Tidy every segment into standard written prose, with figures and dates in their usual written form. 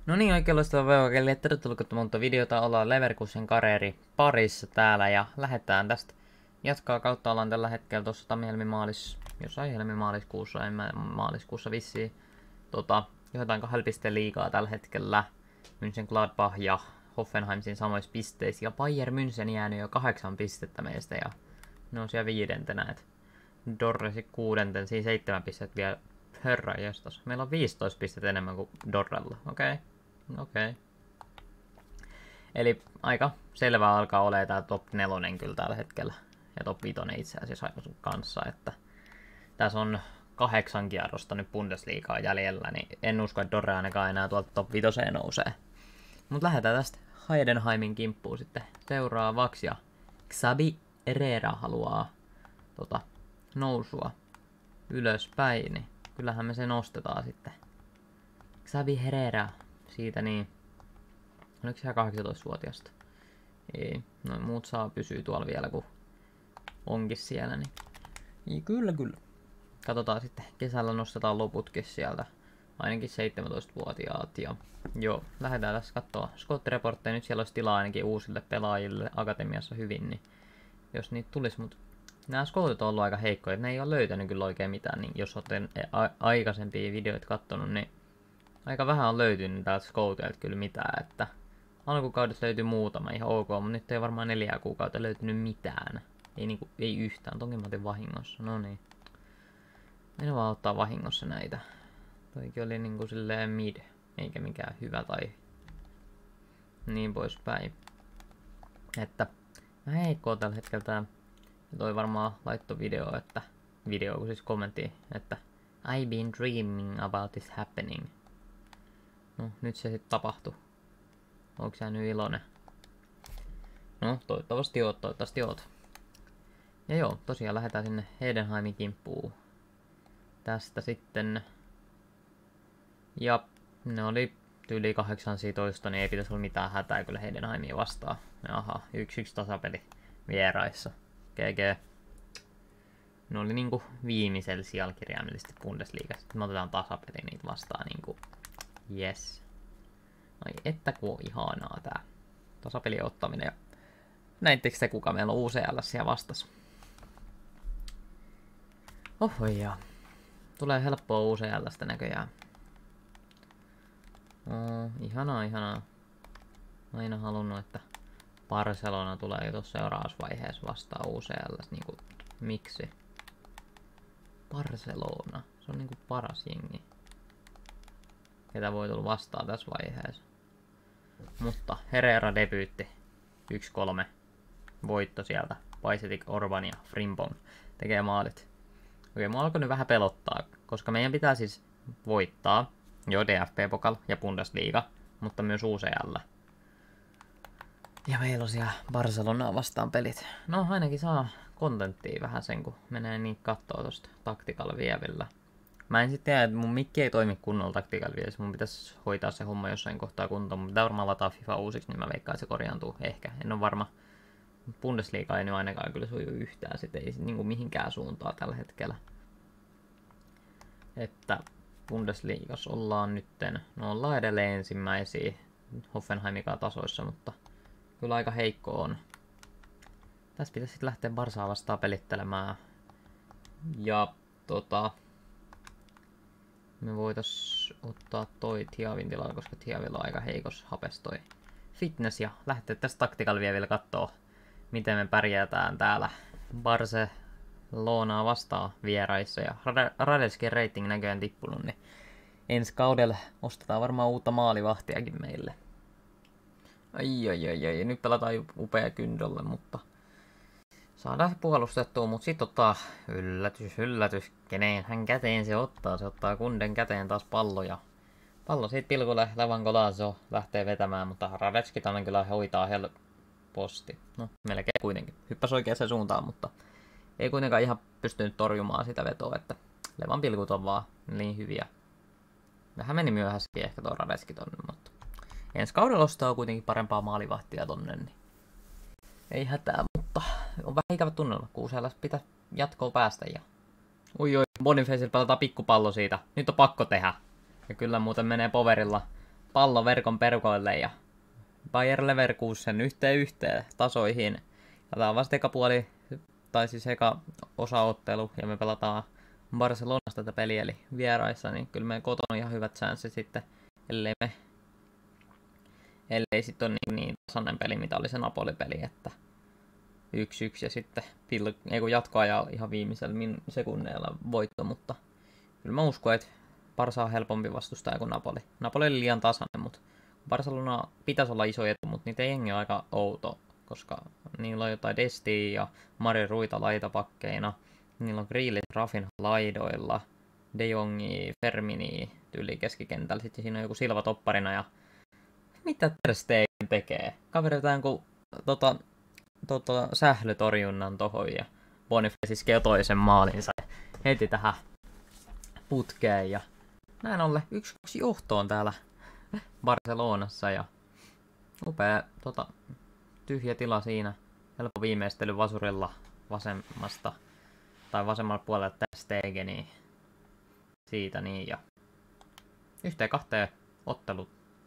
No niin, oikein loistavaa päivää, tervetuloa katsomaan videota. Ollaan Leverkusen Kareeri parissa täällä ja lähdetään tästä jatkaa kautta. Ollaan tällä hetkellä tuossa jossain helmi-maaliskuussa, en mä maaliskuussa vissiin. Johdetaan 2 pisteen liigaa tällä hetkellä. Mönchengladbach ja Hoffenheim siinä samoissa pisteissä. Ja Bayern München jäänyt jo 8 pistettä meistä ja ne on siellä 5. Et Dorresi 6. Siinä 7 pistettä vielä. Herra jestas. Meillä on 15 pistettä enemmän kuin Dorrella. Okei. Eli aika selvää alkaa olemaan tää top 4 kyllä tällä hetkellä. Ja top 5 itse asiassa kanssa. Että tässä on 8 kierrosta nyt Bundesliigaa jäljellä, niin en usko, että Dorre ainakaan enää tuolta top 5 nousee. Mut lähdetään tästä Heidenheimin kimppuun sitten seuraavaksi. Ja Xabi Herrera haluaa nousua ylöspäin, niin kyllähän me se nostetaan sitten. Xabi Herrera, siitä niin. Oliko se 18-vuotiaasta? Ei, noin muut saa pysyä tuolla vielä, kun onkin siellä, niin. Ja kyllä. Katsotaan sitten, kesällä nostetaan loputkin sieltä. Ainakin 17-vuotiaat. Ja joo, lähdetään tässä katsoa Scott-reportteja. Nyt siellä olisi tilaa ainakin uusille pelaajille akatemiassa hyvin, niin jos niitä tulisi, mutta nämä scoutit on ollut aika heikkoja, ne ei ole löytänyt kyllä oikein mitään, niin jos olette aikaisempia videoita kattonut, niin aika vähän on löytynyt täältä scouteilta kyllä mitään, että alkukaudessa löytyi muutama ihan ok, mutta nyt ei varmaan 4 kuukautta löytynyt mitään. Ei yhtään, tonkin mä otin vahingossa, no niin. Minä vaan ottaa vahingossa näitä. Toikin oli niinku silleen mid, eikä mikään hyvä tai niin poispäin. Että vähän heikkoa tällä hetkellä tää. Ja toi varmaan laittoi kun siis kommentti, että I've been dreaming about this happening. No, nyt se sitten tapahtui. Onko sä nyt iloinen? No, toivottavasti oot. Ja joo, tosiaan lähdetään sinne Heidenheimin kimppuun. Tästä sitten. Ja ne oli yli 18, niin ei pitäisi olla mitään hätää kyllä Heidenheimia vastaan. Aha, 1-1 tasapeli vieraissa. GG. Ne oli niinku viimeisellä sijalla kirjaimellisesti Bundesliigassa. Me otetaan tasapeli niitä vastaan niinku. Yes. Ai että kun on ihanaa tää tasapeli ottaminen. Ja näittekö te kuka meillä on UCL siellä vastas? Oho ja. Tulee helppoa UCLstä näköjään. Ihanaa. Aina halunnut, että Barcelona tulee jo tuossa seuraavassa vaiheessa vastaan UCLs. Niinku, miksi? Barcelona. Se on niinku paras jengi. Ketä voi tulla vastaan tässä vaiheessa. Mutta Herrera debyytti. 1-3. Voitto sieltä. Paisetik, Orban ja Frimpong tekee maalit. Okei, mua alkoi nyt vähän pelottaa, koska meidän pitää siis voittaa jo DFB-pokal ja Bundesliga, mutta myös UCL. Ja meillä on siellä Barcelonaa vastaan pelit. No ainakin saa kontenttia vähän sen, kun menee niin kattoo tosta Tactical Vievillä. Mä en sitten tiedä, että mun mikki ei toimi kunnolla Tactical Vievissä. Mun pitäisi hoitaa se homma jossain kohtaa kuntoon. Mun pitää varmaan lataa FIFA uusiksi, niin mä veikkaan, että se korjaantuu ehkä. En ole varma. Bundesliga ei nyt ainakaan kyllä suju yhtään. Sitten ei niinku mihinkään suuntaan tällä hetkellä. Että Bundesliigassa ollaan nytten, no ollaan edelleen ensimmäisiä Hoffenheimikaan tasoissa, mutta kyllä aika heikko on. Tässä pitäisi sitten lähteä Barsaa vastaan pelittelemään. Ja me voitais ottaa toi Thiavin tilalle, koska Thiavilla on aika heikos hapes toi fitness. Ja lähteä tästä Tactical vielä kattoo, miten me pärjäätään täällä Barcelonaa vastaan vieraissa. Ja Radelskin rating näköjään tippunut, niin ensi kaudella ostetaan varmaan uutta maalivahtiakin meille. Ai. Nyt pelataan upea kyndolle, mutta saadaan se puolustettua, mutta sit ottaa yllätys, kenen hän käteen se ottaa. Se ottaa Kunden käteen taas pallo ja pallo siitä pilkulle Levan Golazo lähtee vetämään, mutta Radetski tämän kyllä hoitaa helposti. No, melkein kuitenkin. Hyppäsi oikeaan suuntaan, mutta ei kuitenkaan ihan pystynyt torjumaan sitä vetoa, että Levan pilkut on vaan niin hyviä. Vähän meni myöhässäkin ehkä tuo Radetski tonne, mutta ensi kaudella ostaa kuitenkin parempaa maalivahtia tonne, niin ei hätää, mutta on vähän ikävä tunnelma, kun usealla pitää jatkoa päästä. Ja Bonifacella pelataan pikkupallo siitä. Nyt on pakko tehdä. Ja kyllä muuten menee poverilla pallo verkon perukoille ja Bayer Leverkusen yhteen tasoihin. Ja tää on vasta eka puoli, tai siis eka osaottelu, ja me pelataan Barcelonasta tätä peliä, eli vieraissa, niin kyllä meidän kotona on ihan hyvät chanssit sitten, ellei sitten ole niin tasainen peli, mitä oli se Napoli-peli, että 1-1 ja sitten jatkoajalla ihan viimeisellä sekunneilla voitto, mutta kyllä mä uskon, että Barsa on helpompi vastustaja kuin Napoli. Napoli oli liian tasainen, mutta Barcelona pitäisi olla iso etu, mutta niitä jengi on aika outo, koska niillä on jotain Desti ja Mari Ruita laitapakkeina, niillä on Grealish Rafinha laidoilla, De Jongi, Fermini tyyli keskikentällä, sitten siinä on joku Silva topparina ja mitä Ter Stegen tekee? Kaveri jotain kuin sählytorjunnan tohon ja Boniface iskee toisen maalinsa heti tähän putkeen ja näin ollen 1-2 johtoon täällä Barcelonassa ja upea tyhjä tila siinä. Helppo viimeistely vasurilla vasemmalla puolella Ter Stegeniin siitä niin ja 1-2 ottelut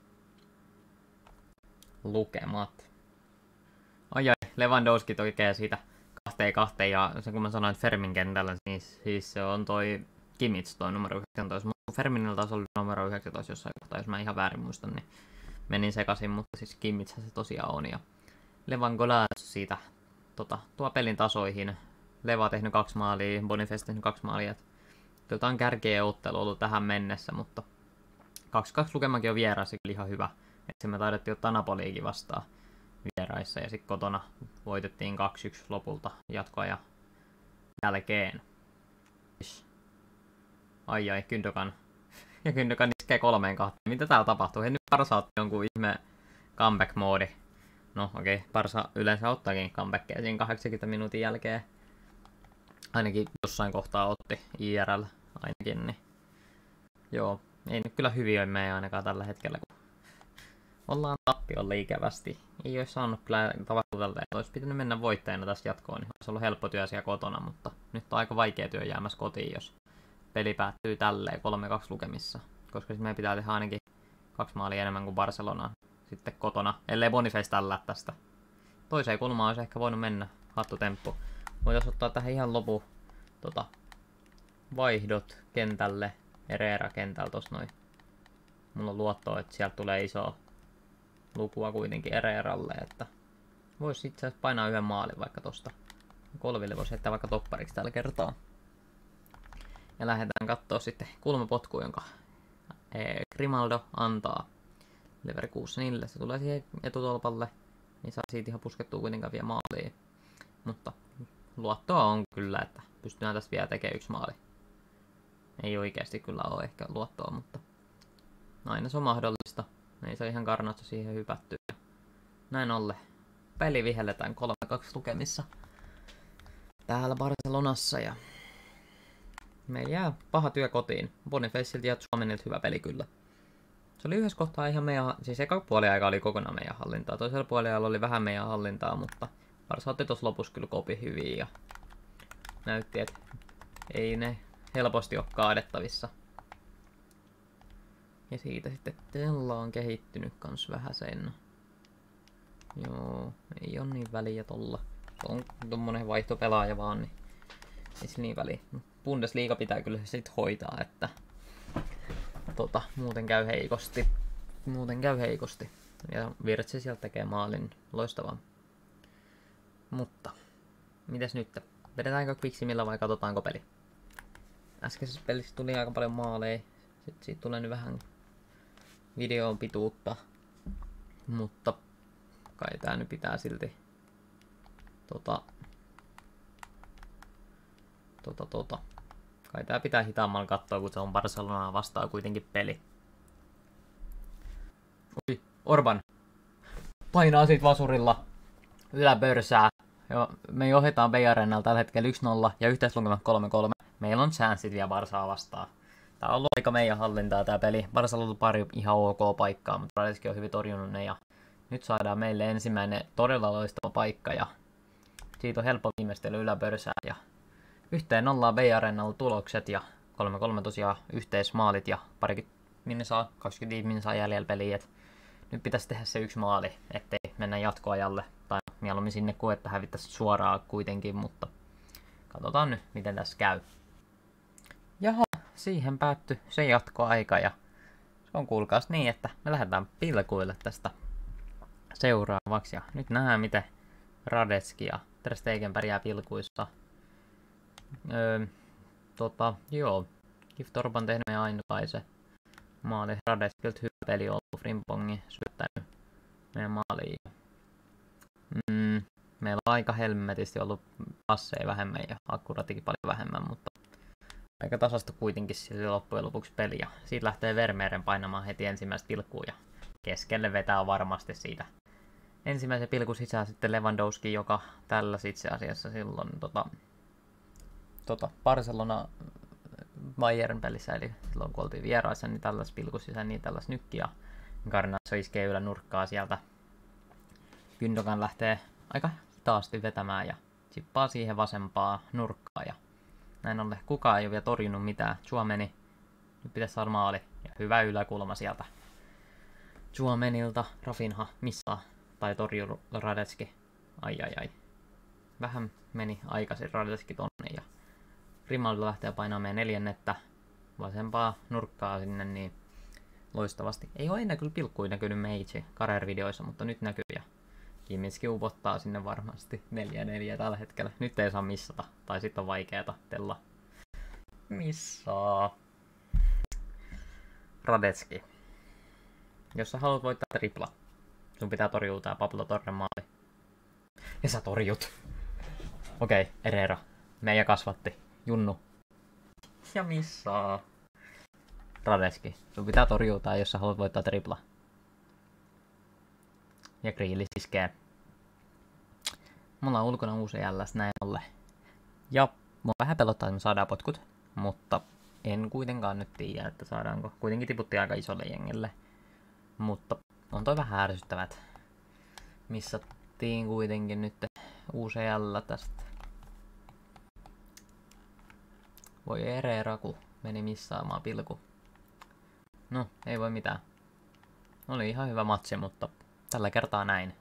lukemat. Ai, Lewandowski tekee siitä 2-2 ja se kun mä sanoin, että Fermin kentällä, niin siis se on toi Kimmich toi numero 19. Ferminillä taas oli numero 19 jossain kohtaa, jos mä ihan väärin muistan, niin menin sekaisin, mutta siis Kimmich se tosiaan on. Ja Levan Golazo siitä tuo pelin tasoihin. Leva on tehnyt 2 maalia, Boniface tehnyt 2 maalia. Kyllä tää on kärkeä ottelu ollut tähän mennessä, mutta 2-2 lukemakin on vieraissa kyllä ihan hyvä. Että me taidettiin ottaa Napoliikin vastaan vieraissa ja sitten kotona voitettiin 2-1 lopulta jatkoajan jälkeen. Ai, Gündogan. Ja Gündogan iskee 3-2. Mitä täällä tapahtuu? Hei, nyt Barsa otti jonkun ihme comeback-moodi. No okei, Barsa yleensä ottaakin comebackia siinä 80 minuutin jälkeen. Ainakin jossain kohtaa otti IRL ainakin. Niin. Joo, ei nyt kyllä hyvin meidän ainakaan tällä hetkellä, kun ollaan tappiolla ikävästi. Ei olisi saanut kyllä tavata, olisi pitänyt mennä voittajana tässä jatkoon, niin olisi ollut helppo työ siellä kotona, mutta nyt on aika vaikea työ jäämässä kotiin, jos peli päättyy tälleen 3-2 lukemissa. Koska sitten meidän pitää tehdä ainakin 2 maalia enemmän kuin Barcelona sitten kotona, ellei Boniface tällä tästä. Toiseen kulmaan olisi ehkä voinut mennä, hattutemppu. Voitaisiin ottaa tähän ihan lopu vaihdot kentälle, Herrera kentällä tossa noin. Mulla on luottoa, että sieltä tulee iso lukua kuitenkin Herreralle, että voisi itse asiassa painaa yhden maalin vaikka tosta. Kolville voisi heittää vaikka toppariksi tällä kertaa. Ja lähdetään kattoo sitten kulmapotku, jonka Grimaldo antaa Leverkusenille. Se tulee siihen etutolpalle, niin saa siitä ihan puskettua kuitenkaan vielä maaliin. Mutta luottoa on kyllä, että pystytään tästä vielä tekemään 1 maali. Ei oikeasti kyllä ole ehkä luottoa, mutta aina se on mahdollista. Ei se ihan Garnacho siihen hypätty. Näin ollen peli vihelletään 3-2 lukemissa täällä Barcelonassa ja meillä jää paha työ kotiin. Bonifaceilta ja Tchouaménilta hyvä peli kyllä. Se oli yhdessä kohtaa ihan meidän, siis eka puoliaika oli kokonaan meidän hallintaa. Toisella puoliajalla oli vähän meidän hallintaa, mutta Barsa otti tuossa lopussa kyllä kopi hyvin ja näytti, että ei ne helposti ole kaadettavissa. Ja siitä sitten Tella on kehittynyt kans vähän sen. Joo, ei on niin väliä tolla. Se on tommonen vaihtopelaaja vaan, niin ei sillä niin väliä. Bundesliga pitää kyllä sit hoitaa, että muuten käy heikosti. Ja Virtsi sieltä tekee maalin, loistavaa. Mutta, mitäs nyt? Vedetäänkö Quicksimilla vai katsotaanko peli? Äskeisessä pelissä tuli aika paljon maaleja. Sitten siitä tulee nyt vähän videon pituutta. Mutta kai tää nyt pitää silti kai tää pitää hitaammalla katsoa, kun se on Barcelonaa vastaan kuitenkin peli. Ui, Orban painaa siitä vasurilla yläpörsää. Me johdetaan Bayernilla tällä hetkellä 1-0 ja yhteislukemat 3-3. Meillä on chanssit vielä Barsaa vastaan. Tää on ollut aika meidän hallintaa tää peli. Barsalla on ollut pari ihan ok paikkaa, mutta Radetski on hyvin torjunut ne ja nyt saadaan meille ensimmäinen todella loistava paikka ja siitä on helppo viimeistely yläpörsää ja 1-0 Bayernilla tulokset ja 3-3 tosiaan yhteismaalit ja parikin minsaa, 25 minsaa jäljellä peliä, et nyt pitäisi tehdä se yksi maali, ettei mennä jatkoajalle, tai mieluummin sinne kuin että hävittäisi suoraan kuitenkin, mutta katsotaan nyt, miten tässä käy. Jaha, siihen päättyi se jatkoaika, ja se on kuulkaas niin, että me lähdetään pilkuille tästä seuraavaksi, ja nyt nähdään, miten Radetzky ja Ter Stegen pärjää pilkuissa. Joo, Kiftorp on tehnyt meidän ainutlaisen maali. Radetzkyltä hyvä peli on ollut, Frimpongin syöttänyt meidän maaliin. Meillä on aika helmetisti ollut passeja vähemmän ja akkuratikin paljon vähemmän, mutta aika tasasta kuitenkin sille loppujen lopuksi peli. Ja siitä lähtee Vermeeren painamaan heti ensimmäistä pilkkuun ja keskelle vetää varmasti siitä ensimmäisen pilkun sisään sitten Lewandowski, joka tällä itse asiassa silloin Barcelona Bayern pelissä, eli silloin kun oltiin vieraissa, niin tälläs pilkus sisään, niin tälläs nykki, ja Garnacho iskee ylänurkkaa sieltä. Gündogan lähtee aika hitaasti vetämään ja chippaa siihen vasempaa nurkkaa, ja näin ollen kukaan ei ole vielä torjunut mitään. Tchouaméni, nyt pitäisi saada maali, ja hyvä yläkulma sieltä Tchouaménilta. Rafinha missaa, tai torjuu Radetzky. Ai. Vähän meni aikaisin Radetzky tonne, ja Grimaldo lähtee painamaan meidän neljännettä vasempaa nurkkaa sinne, niin loistavasti. Ei ole ennen kyllä pilkkuja näkynyt meitsi Carrera-videoissa, mutta nyt näkyy, ja Kimmich upottaa sinne varmasti 4-4 tällä hetkellä. Nyt ei saa missata, tai sitten on vaikeeta tella. Missaa. Radetzky. Jos sä haluat voittaa tripla, sun pitää torjua tää Pablo Torren maali. Ja sä torjut. Okei, Herrera. Meidän kasvatti. Junnu. Ja missaa. Radetzky. Sun pitää torjua tää, jos sä haluat voittaa tripla. Ja Grealish iskee. Mulla on ulkona uusi jälläs näin ollen. Ja mua vähän pelottaa, että me saadaan potkut. Mutta en kuitenkaan nyt tiedä, että saadaanko. Kuitenkin tiputtiin aika isolle jengelle. Mutta on toi vähän ärsyttävää, että missattiin kuitenkin nyt UCL tästä. Voi Herrera, kun meni missaamaan pilku. No, ei voi mitään. Oli ihan hyvä matsi, mutta tällä kertaa näin.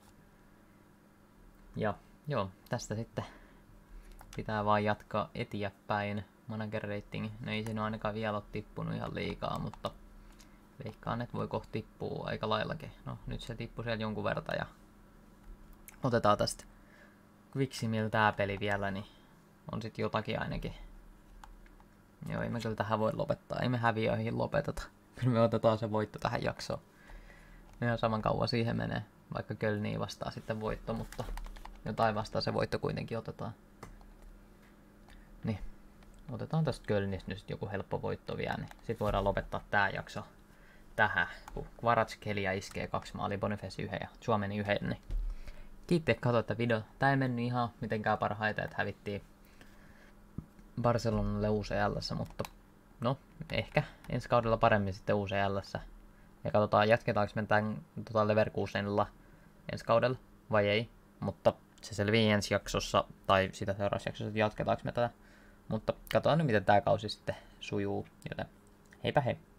Ja joo, tästä sitten pitää vaan jatkaa eteenpäin. Manager rating, no ei se nyt ainakaan vielä ole tippunut ihan liikaa, mutta veikkaan, että voi kohta tippua aika laillakin. No nyt se tippui siellä jonkun verran ja otetaan tästä Quicksimiltä tää peli vielä, niin on sit jotakin ainakin. Joo, ei me kyllä tähän voi lopettaa, ei me häviöihin lopeteta. Kyllä me otetaan se voitto tähän jaksoon. Ihan saman kauan siihen menee, vaikka Kölniin vastaa sitten voitto, mutta jotain vastaan se voitto kuitenkin otetaan. Niin, otetaan tästä Kölnistä nyt joku helppo voitto vielä, niin sit voidaan lopettaa tää jakso tähän, kun Kvaratskhelia iskee 2 maalia, Boniface 1 ja Tchouaméni 1, niin kiitti, että katsoitte video. Tää ei mennyt ihan mitenkään parhaita, että hävittiin Barcelonalle UCL:ssä, mutta no, ehkä ensi kaudella paremmin sitten UCL:ssä. Ja katsotaan, jatketaanko me tämän Leverkusenilla ensi kaudella vai ei. Mutta se selvii ensi jaksossa, tai sitä seuraavassa jaksossa, että jatketaanko me tätä. Mutta katsotaan nyt, miten tämä kausi sitten sujuu. Joten heipä hei!